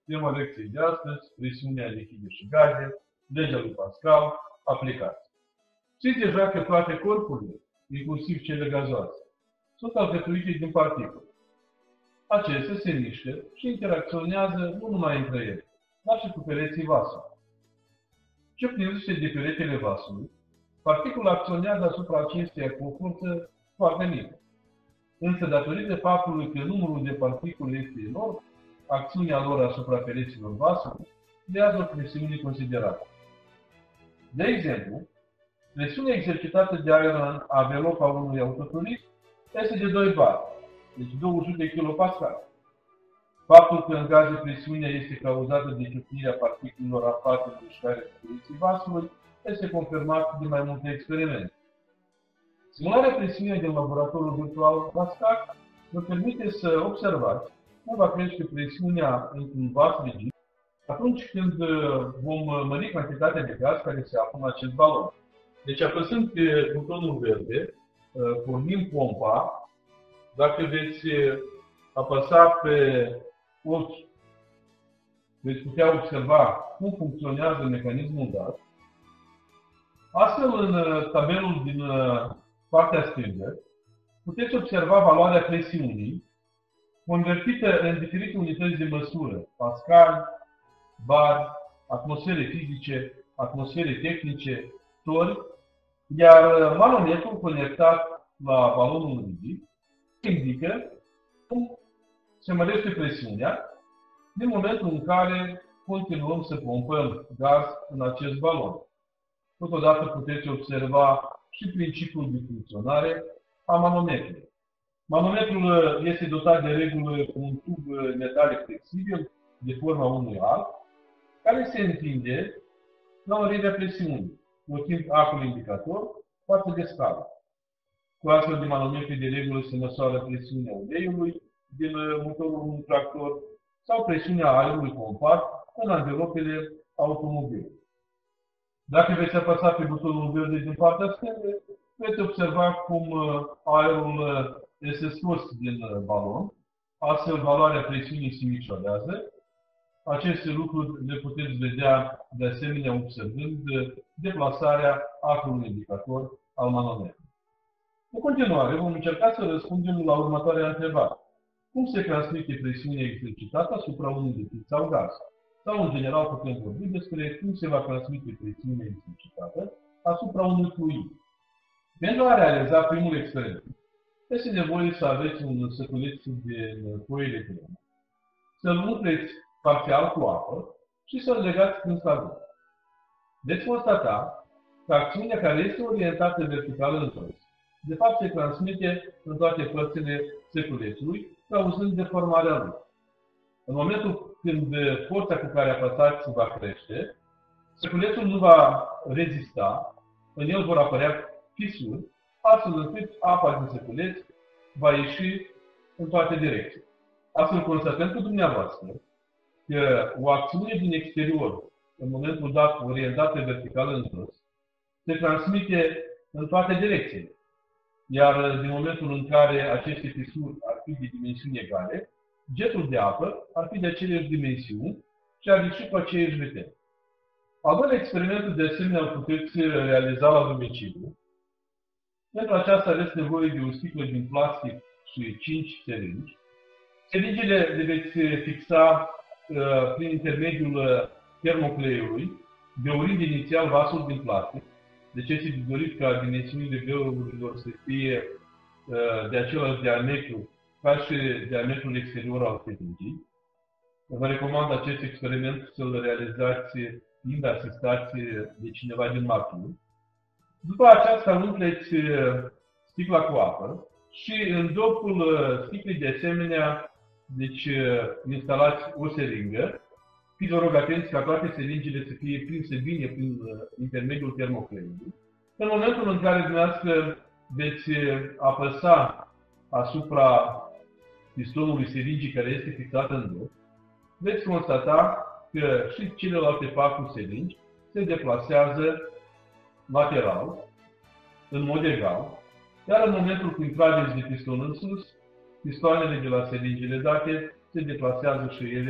Tema lecției de astăzi, presiunea lichide și gaze, legea lui Pascal, aplicați. Știți deja că toate corpurile, inclusiv cele gazoase, sunt alcătuite din particule. Acestea se mișcă și interacționează nu numai între ele, dar și cu pereții vasului. Ce prindește de peretele vasului, particula acționează asupra acesteia cu o forță foarte mică. Însă, datorită faptului că numărul de particule este enorm, acțiunea lor asupra pereților vasului creează o presiune considerabilă. De exemplu, presiunea exercitată de aer în anvelopa unui autoturism este de 2 bar, deci 200 kPa. Faptul că în gaze presiunea este cauzată de ciocnirea particulelor aflate în mișcare pe pereții vasului este confirmat de mai multe experimente. Simularea presiunii din laboratorul virtual Pascal vă permite să observați cum va crește presiunea într-un vas rigid atunci când vom mări cantitatea de gaz care se află în acest balon. Deci, apăsând pe butonul verde, pornim pompa. Dacă veți apăsa pe ochi, veți putea observa cum funcționează mecanismul dat. Astfel, în tabelul din partea stângă, puteți observa valoarea presiunii convertită în diferite unități de măsură: pascal, bar, atmosfere fizice, atmosfere tehnice, tori, iar manometrul conectat la balonul rigid indică cum se mărește presiunea din momentul în care continuăm să pompăm gaz în acest balon. Totodată puteți observa și principiul de funcționare a manometrului. Manometrul este dotat de regulă cu un tub metalic flexibil de forma unui arc, care se întinde la mărirea presiunii, folosind arcul indicator față de scală. Cu astfel de manometri de regulă se măsoară presiunea uleiului din motorul unui tractor sau presiunea aerului pompat în anvelopele automobilului. Dacă veți apăsa pe butonul verde din partea stângă, veți observa cum aerul este scos din balon, astfel valoarea presiunii se micșorează. Aceste lucruri le puteți vedea de asemenea observând deplasarea arcului indicator al manometrului. În continuare, vom încerca să răspundem la următoarea întrebare. Cum se transmite presiunea exercitată asupra unui lichid sau gaz? Sau, în general, putem vorbi despre cum se va transmite presiunea exercitată asupra unui fluid. Pentru a realiza primul experiment, este nevoie să aveți un săculeț de folie de cremă, să-l umpleți parțial cu apă și să-l legați strâns la gură. Veți constata că acțiunea care este orientată verticală în jos, de fapt se transmite în toate părțile săculețului, cauzând deformarea lui. În momentul când forța cu care apăsați va crește, săculețul nu va rezista, în el vor apărea fisuri, astfel încât apa din săculeț va ieși în toate direcțiile. Astfel constatăm cu dumneavoastră că o acțiune din exterior, în momentul dat orientată vertical în jos, se transmite în toate direcțiile. Iar din momentul în care aceste fisuri ar fi de dimensiuni egale, jetul de apă ar fi de aceleași dimensiuni și ar ieși cu aceeași viteză. Al doilea experiment, de asemenea, îl puteți realiza la domiciliu. Pentru aceasta aveți nevoie de o sticlă din plastic și 5 seringi. Seringile le veți fixa prin intermediul termocleiului, beorind inițial vasul din plastic. Deci este de dorit ca dimensiunile beorurilor să fie de același diametru ca și diametrul exterior al seringii. Vă recomand acest experiment să-l realizați fiind asistați de cineva din mașină. După aceasta umpleți sticla cu apă și în dopul sticlei de asemenea, deci instalați o seringă. Fiți, vă rog, atenți ca toate seringile să fie prinse bine prin intermediul termocleiului. În momentul în care dumneavoastră veți apăsa asupra pistonului seringii care este fixat în dop, veți constata că și celelalte 4 seringi se deplasează lateral, în mod egal, iar în momentul când trageți de piston în sus, pistoanele de la seringile date se deplasează și ele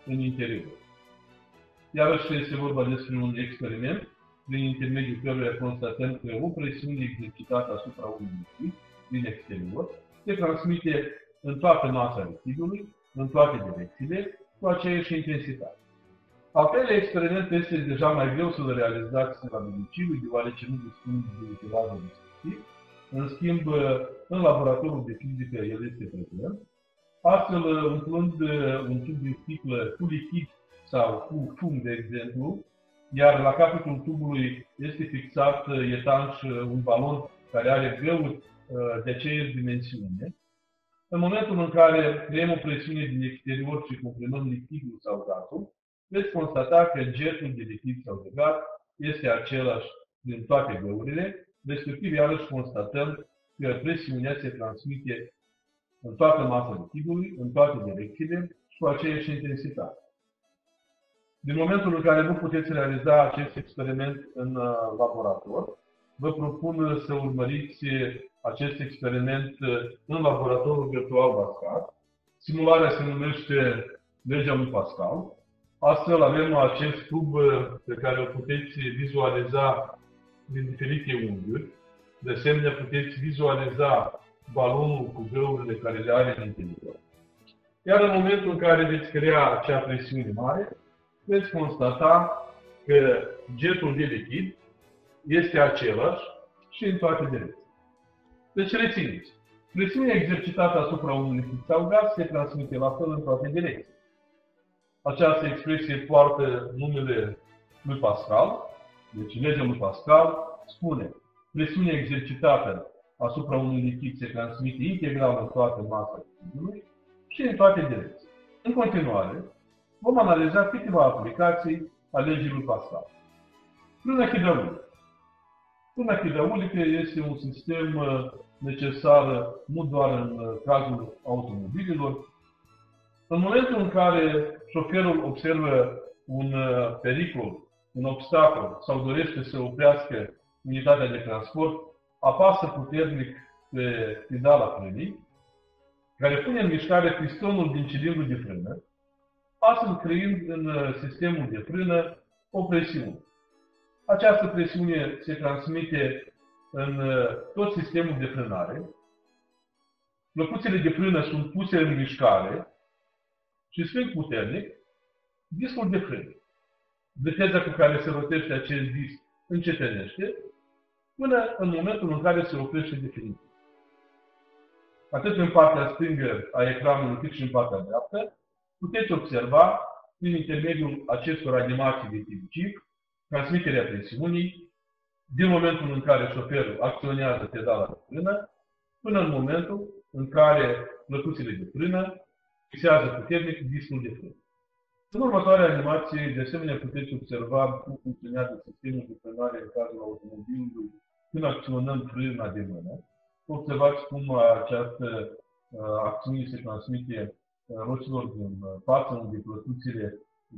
în interior. Iarăși este vorba despre un experiment prin intermediul căruia constatăm că o presiune exercitată asupra unui lichid din exterior se transmite în toată masa lichidului, în toate direcțiile, cu aceeași intensitate. Al treilea experiment este deja mai greu să-l realizați la domiciliu, deoarece nu dispun de utilajul respectiv. În schimb, în laboratorul de fizică el este prezent. Astfel, umplând un tub de sticlă cu lichid sau cu fum, de exemplu, iar la capătul tubului este fixat etanș un balon care are găuri de aceeași dimensiune. În momentul în care creăm o presiune din exterior și comprimăm lichidul sau gazul, veți constata că jetul de lichid sau de gaz este același din toate găurile, respectiv iarăși constatăm că presiunea se transmite în toată masa lichidului, în toate direcțiile și cu aceeași intensitate. Din momentul în care nu puteți realiza acest experiment în laborator, vă propun să urmăriți acest experiment în laboratorul virtual Pascal. Simularea se numește legea lui Pascal. Astfel avem acest tub pe care îl puteți vizualiza din diferite unghiuri. De asemenea, puteți vizualiza balonul cu găurile care le are în interior. Iar în momentul în care veți crea acea presiune mare, veți constata că jetul de lichid este același și în toate direcțiile. Deci rețineți, presiunea exercitată asupra unui lichid sau gaz se transmite la fel în toate direcțiile. Această expresie poartă numele lui Pascal, deci legea lui Pascal spune presiunea exercitată asupra unui lichid se transmite integral în toată masa lichidului și în toate direcțiile. În continuare, vom analiza câteva aplicații a legii lui Pascal. Frâna hidraulică. Frâna hidraulică este un sistem necesar nu doar în cazul automobililor. În momentul în care șoferul observă un pericol, un obstacol sau dorește să oprească unitatea de transport, apasă puternic pe pedala frânii, care pune în mișcare pistonul din cilindrul de frână, astfel creând în sistemul de frână o presiune. Această presiune se transmite în tot sistemul de frânare. Plăcuțele de frână sunt puse în mișcare și strâng puternic discul de frână. Viteza cu care se rotește acest disc încetinește până în momentul în care se oprește definitiv. Atât în partea stângă a ecranului cât și în partea dreaptă, puteți observa, prin intermediul acestor animații de tip GIF, transmiterea presiunii din momentul în care șoferul acționează pedala de frână până în momentul în care plăcuțele de frână fixează puternic discul de frână. În următoarea animație, de asemenea, puteți observa cum funcționează sistemul de frânare în cazul automobilului când acționăm frâna de mână. Observați cum această acțiune se transmite roților din față, unde plăcuțele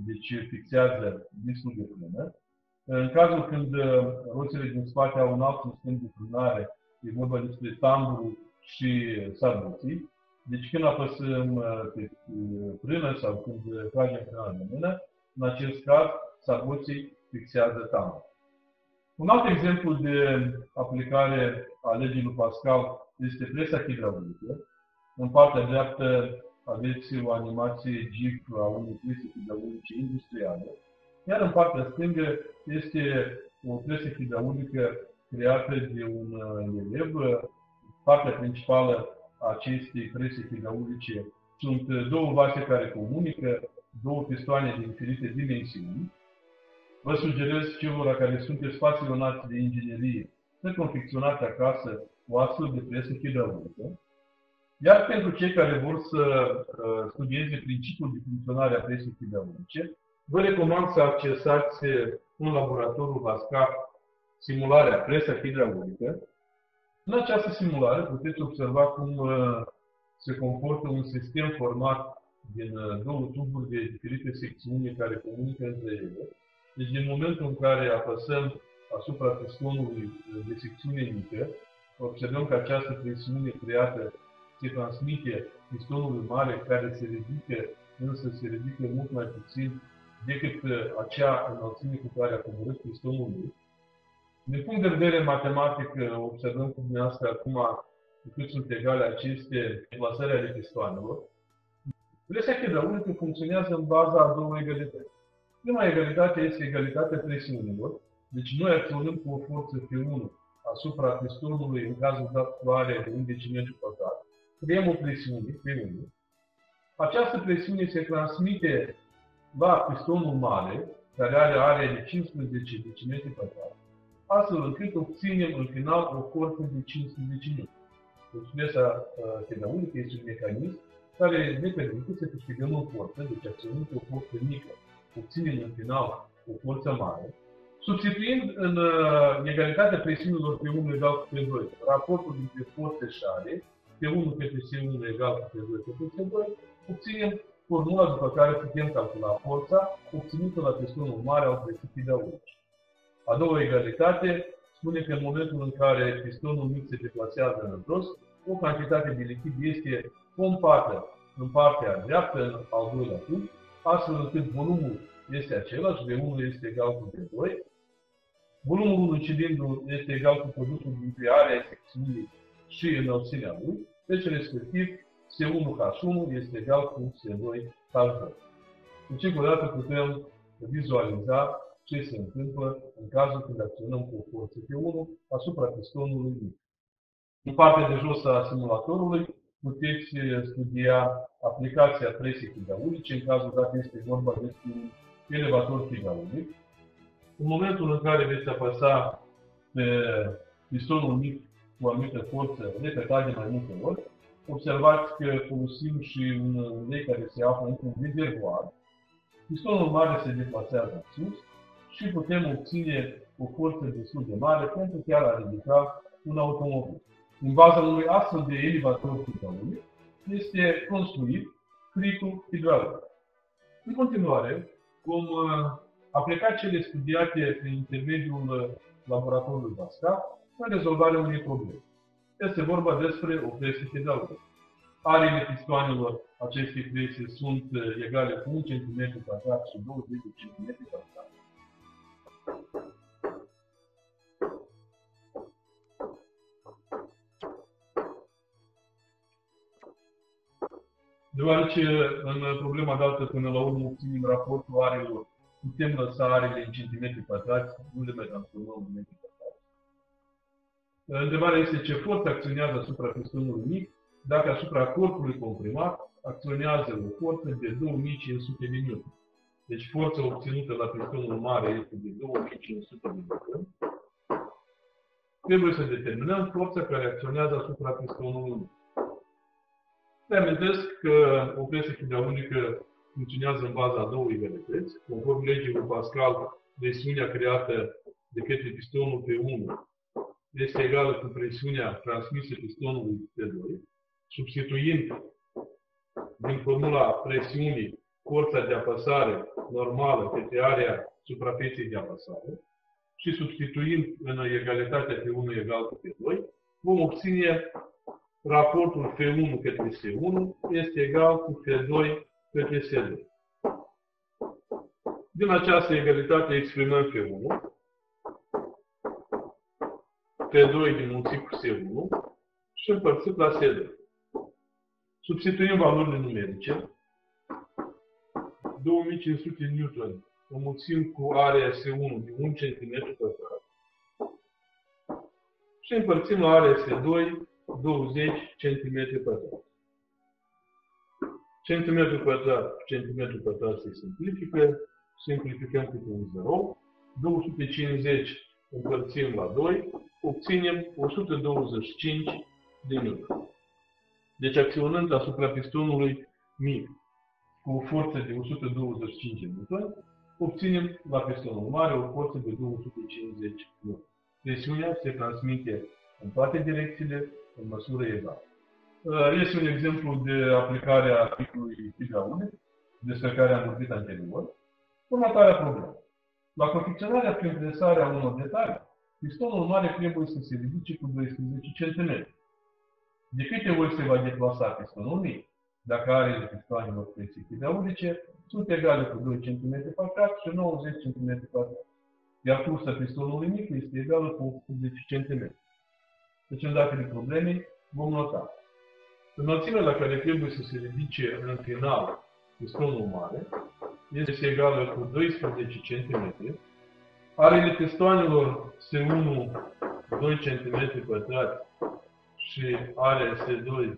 fixează discul de frână. În cazul când roțile din spate au un alt sistem de frânare, e vorba despre tamburul și sarboții. Deci când apăsăm pe frână sau când tragem frâna de mână, în acest caz, sarboții fixează tamburul. Un alt exemplu de aplicare a legii lui Pascal este presa hidraulică. În partea dreaptă aveți o animație GIF a unei prese hidraulice industriale, iar în partea stângă este o presă hidraulică creată de un elev. Partea principală a acestei prese hidraulice sunt două vase care comunică, două pistoane de diferite dimensiuni. Vă sugerez celor care sunteți pasionați de inginerie să confecționați acasă o astfel de presă hidraulică. Iar pentru cei care vor să studieze principiul de funcționare a presei hidraulice, vă recomand să accesați în laboratorul Pascal simularea presa hidraulică. În această simulare puteți observa cum se comportă un sistem format din două tuburi de diferite secțiuni care comunică între ele. Deci, din momentul în care apăsăm asupra pistonului de secțiune mică, observăm că această presiune creată se transmite pistonului mare care se ridică însă se ridică mult mai puțin decât acea înălțime cu care a coborât pistonul mic. Din punct de vedere matematic, observăm cu dumneavoastră acum cât sunt egale aceste deplasări ale pistoanelor. Presia hidraulică funcționează în baza a două egalități. Prima egalitate este egalitatea presiunilor, deci noi acționăm cu o forță P1 asupra pistonului în cazul dat cu area de 1 decimetru pătrat. Creăm o presiune P1. Această presiune se transmite la pistonul mare, care are area de 15 decimetri pătrat, astfel încât obținem în final o forță de 15 N. Deci presa hidraulică este un mecanism care ne permite să câștigăm o forță, deci acționând cu o forță mică, obținem în final o forță mare, substituind în egalitatea presiunilor P1 egal cu P2 raportul dintre forțe și are, P1 către S1 egal cu P2 către S2, obținem formula după care putem calcula forța obținută la pistonul mare al presiei hidraulice. A doua egalitate spune că în momentul în care pistonul mic se deplasează în jos, o cantitate de lichid este pompată în partea dreaptă, în al doilea tub, astfel încât volumul este același, V1 este egal cu V2. Volumul unui cilindru este egal cu produsul dintre area secțiunii și înălțimea lui, deci respectiv S1H1 este egal cu S2H2. Deci încă o dată putem vizualiza ce se întâmplă în cazul când acționăm cu o forță P1 asupra pistonului mic. În partea de jos a simulatorului puteți studia aplicația presiei hidraulice, în cazul dat este vorba despre un elevator hidraulic. În momentul în care veți apăsa pe pistonul mic cu o anumită forță repetat de mai multe ori, observați că folosim și un ulei care se află într-un rezervoar. Pistonul mare se deplasează în sus și putem obține o forță destul de mare pentru chiar a ridica un automobil. În baza unui astfel de elevator hidraulic este construit critul hidraulic. În continuare, vom aplica cele studiate prin intermediul laboratorului Basca în rezolvarea unei probleme. Este vorba despre o presie hidraulică. Ariile pistoanelor acestei presii sunt egale cu 1 cm pătrat și 20 cm pătrat. Deoarece în problema dată până la urmă obținem raportul arilor, putem lăsa arile în centimetri pătrați, nu le mai transformăm în metri pătrați. Întrebarea este ce forță acționează asupra pistonului mic, dacă asupra corpului comprimat acționează o forță de 2500 de N. Deci forța obținută la pistonul mare este de 2500 de N. Trebuie să determinăm forța care acționează asupra pistonului mic. Reamintesc că o presie hidraulică funcționează în baza a două egalități. Conform legii lui Pascal, presiunea creată de către pistonul P1 este egală cu presiunea transmisă pistonului P2, substituind din formula presiunii forța de apăsare normală către area suprafeței de apăsare și substituind în egalitatea P1 egal cu P2, vom obține raportul F1 către S1 este egal cu F2 către S2. Din această egalitate exprimăm F1, F2 dimulțit cu S1 și împărțit la S2. Substituim valorile numerice. 2500 N înmulțim cu area S1 de 1 cm pătrat și împărțim la area S2 20 cm pătrat. Centimetru pătrat cu centimetru pătrat se simplifică, simplificăm cu un 0, 250 împărțim la 2, obținem 125 de N. Deci acționând asupra pistonului mic cu o forță de 125 N, obținem la pistonul mare o forță de 250 N. Presiunea se transmite în toate direcțiile în măsură egală. Este un exemplu de aplicare a ciclului hidraulic, despre care am vorbit anterior. Următoarea problemă. La confecționarea prin presarea unor detalii, pistonul mare trebuie să se ridice cu 12 cm. De câte ori se va deplasa pistonul mic? dacă arele pistoanelor presii hidraulice sunt egale cu 2 cm pătrat și 90 cm pătrat, iar cursa pistonului mic este egală cu 80 cm. Deci, în datele problemei, vom nota. Înălțimea la care trebuie să se ridice în final pistonul mare este egală cu 12 cm, arele pistoanelor S1 2 cm pătrați și are S2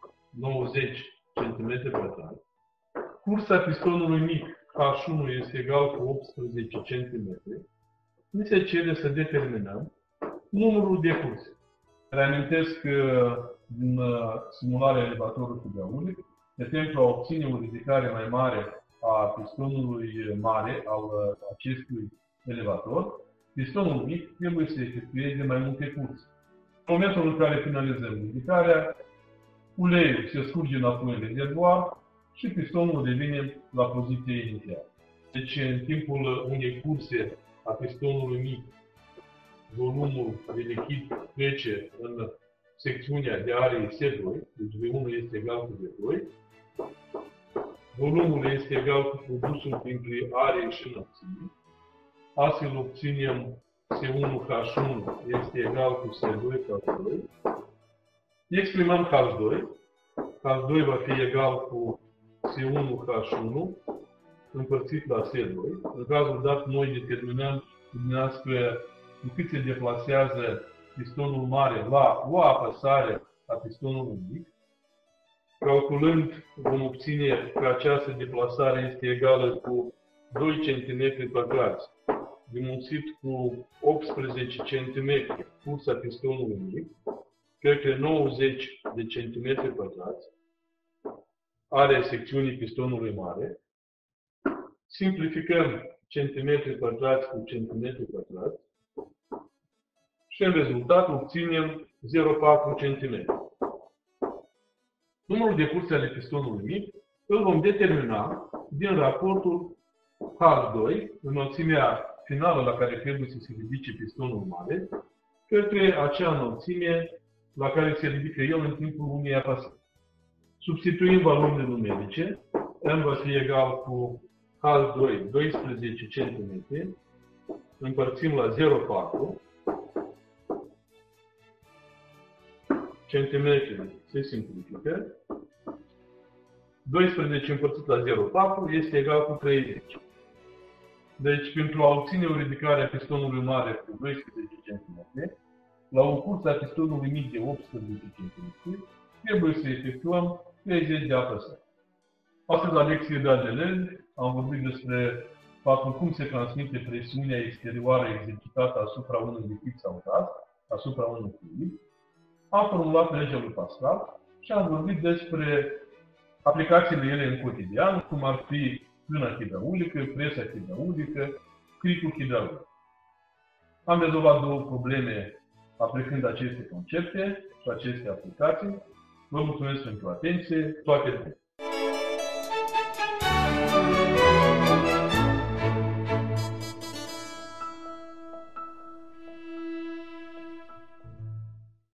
90 cm pătrați. Cursa pistonului mic H1 este egal cu 18 cm. Ni se cere să determinăm numărul de curse. Reamintesc că din simularea elevatorului hidraulic, de pentru a obține o ridicare mai mare a pistonului mare al acestui elevator, pistonul mic trebuie să efectueze mai multe curse. În momentul în care finalizăm ridicarea, uleiul se scurge înapoi în rezervoar și pistonul revine la poziția inițială. Deci, în timpul unei curse a pistonului mic, volumul de lichid trece în secțiunea de arei S2, deci V1 este egal cu V2, volumul este egal cu produsul dintre are și înălțime, astfel obținem S1H1 este egal cu S2H2, exprimăm H2, H2 va fi egal cu S1H1 împărțit la S2. În cazul dat, noi determinăm dumneavoastră cu cât se deplasează pistonul mare la o apăsare a pistonului mic. Calculând, vom obține că această deplasare este egală cu 2 cm pătrați, dimulțit cu 18 cm cursa pistonului mic, către 90 de cm pătrați, area secțiunii pistonului mare. Simplificăm centimetri pătrați cu centimetri pătrați și în rezultat obținem 0,4 cm. Numărul de curse ale pistonului mic îl vom determina din raportul H2, înălțimea finală la care trebuie să se ridice pistonul mare, către acea înălțime la care se ridică el în timpul unei apăsări. Substituim valorile numerice, M va fi egal cu H2 12 cm, împărțim la 0,4 cm se simplifică. 12 împărțit la 0,4 este egal cu 30. Deci, pentru a obține o ridicare a pistonului mare cu 12 cm, la o cursă a pistonului mic de 18 cm, trebuie să efectuăm 30 de apăsări. Astăzi, la lecție de ADL, am vorbit despre faptul cum se transmite presiunea exterioară exercitată asupra unui lichid sau gaz, asupra unui fluid. Am formulat legea lui Pascal și am vorbit despre aplicațiile ele în cotidian, cum ar fi frâna hidraulică, presa hidraulică, cricul hidraulic. Am rezolvat două probleme aplicând aceste concepte și aceste aplicații. Vă mulțumesc pentru atenție, toate bune!